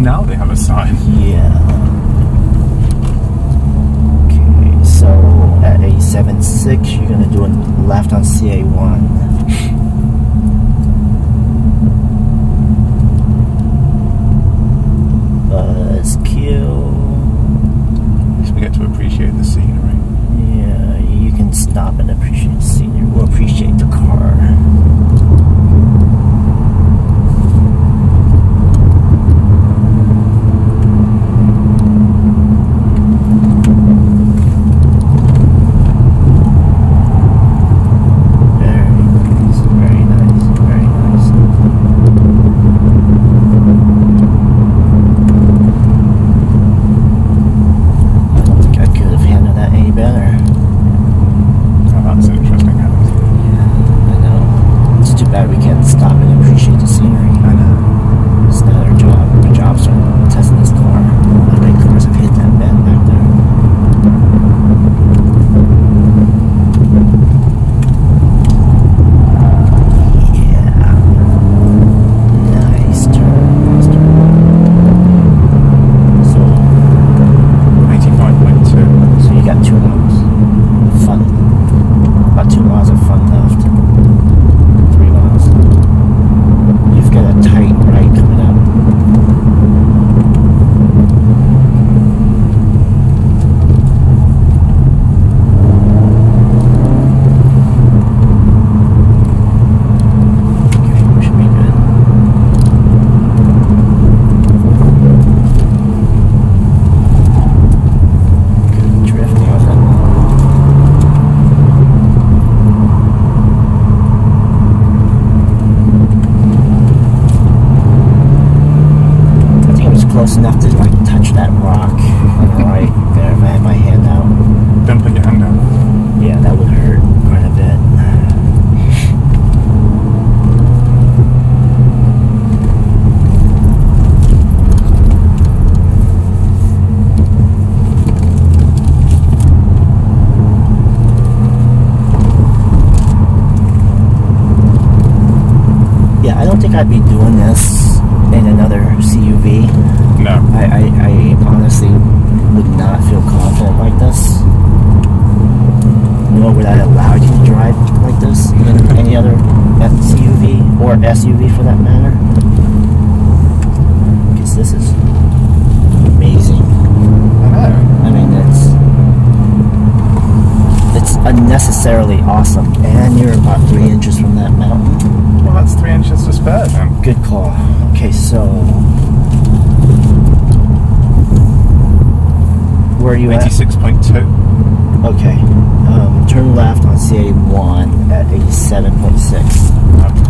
now they have a sign. Yeah. Okay, so at 876, you're gonna do a left on CA1. We get to appreciate the scenery. Yeah, you can stop and appreciate the scenery. We'll appreciate the car. Close enough to like touch that rock on the right there if I had my hand out. Don't put your hand out. Yeah, that would hurt quite a bit. Yeah, I don't think I'd be doing this in another CUV. No. I honestly would not feel confident like this. Nor would I allow you to drive like this in any other CUV or SUV for that matter. Because this is amazing. I know. I mean, it's unnecessarily awesome. And you're about 3 inches from that mountain. Well, that's 3 inches to spare then. Good call. Okay, so where are you 86.2. at? Okay. Turn left on CA1 at 87.6. Okay.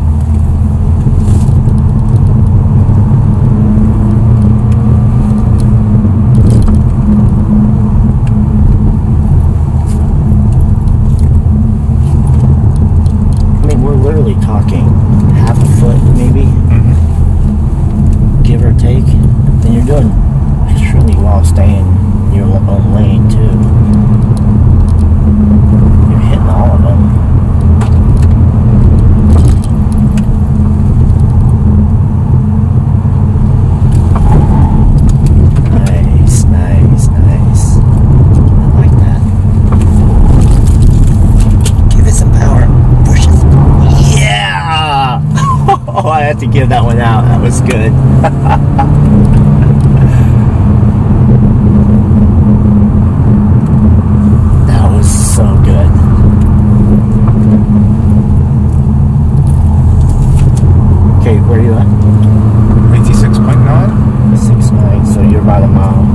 I mean, we're literally talking half a foot, maybe, give or take. And you're doing extremely well staying in your own lane, too. You're hitting all of them. Nice, nice, nice. I like that. Give it some power. Push it. Yeah! Oh, I had to give that one out. That was good. That was so good. Okay, where are you at? 86.9. 6'9", so you're about a mile.